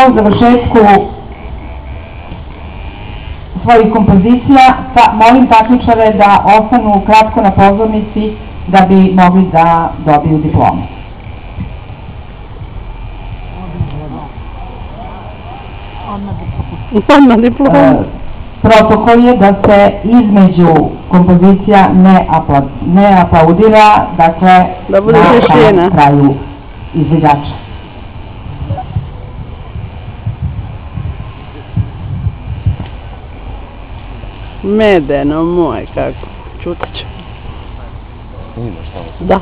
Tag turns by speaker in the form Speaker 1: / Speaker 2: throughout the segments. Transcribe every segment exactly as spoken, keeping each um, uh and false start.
Speaker 1: završetku svojih kompozicija molim takmičare da ostanu kratko na pozornici da bi mogli da dobiju diplomu.
Speaker 2: Odmah diplomu.
Speaker 1: Protokol je da se između kompozicija ne aplaudira, dakle na kraju izvođača.
Speaker 2: Medeno moj, kako, čutit ću. Da.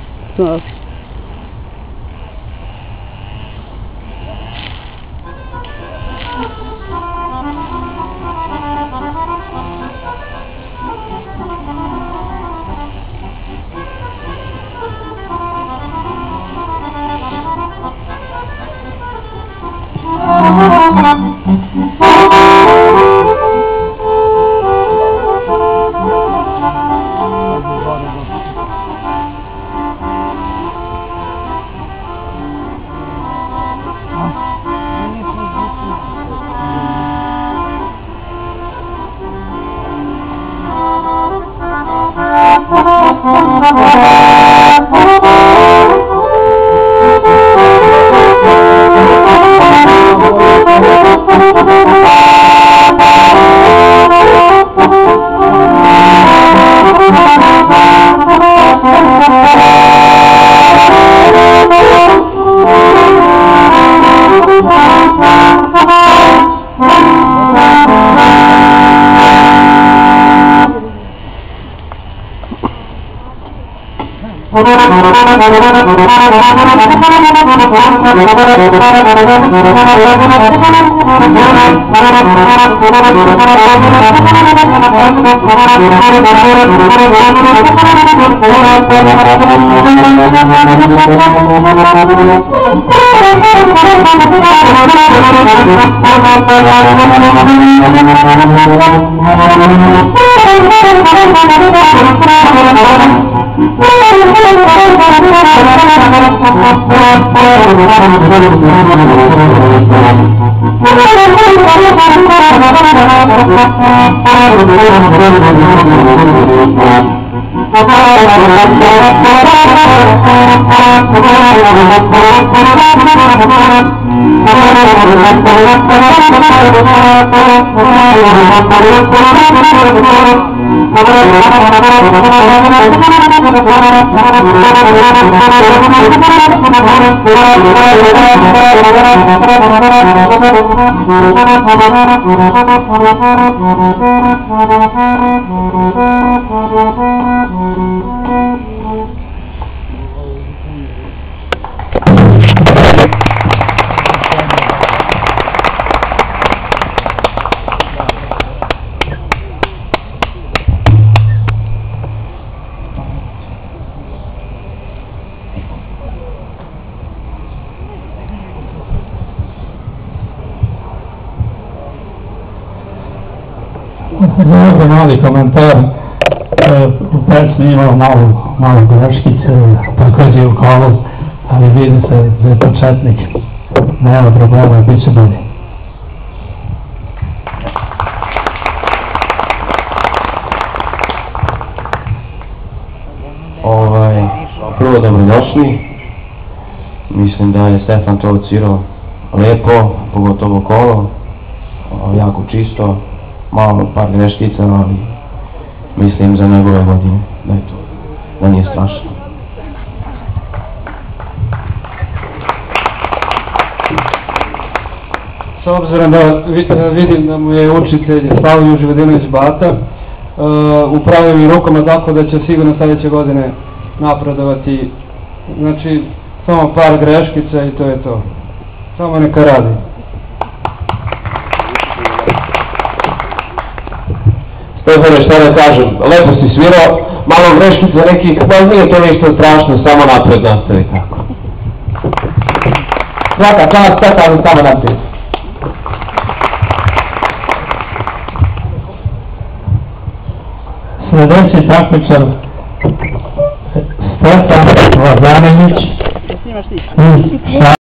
Speaker 3: Možda mali komentar, u pesmi imao malo greškice, takođe u kolu, ali vidi se da je početnik, nema problema, bit će bolje.
Speaker 4: Prvo dobrodošli, mislim da je Stefan to odsvirao lepo, pogotovo kolo, jako čisto, malo par greškica, ali mislim za njegove godine da je to, da nije strašno.
Speaker 3: S obzirom da vidim da mu je učitelj Slavio Živodinović Bata, upravio mi rukama tako da će sigurno sljedeće godine napredovati, znači samo par greškica i to je to, samo neka radi.
Speaker 4: Stefane, šta da kažem, lepo si svirao, malo greškica nekih, pa nije to ništa strašno, samo napred nastavi tako. Svaka čast, Stefan, samo napred.
Speaker 3: Sljedeći takmičar Stefan Lazaranić.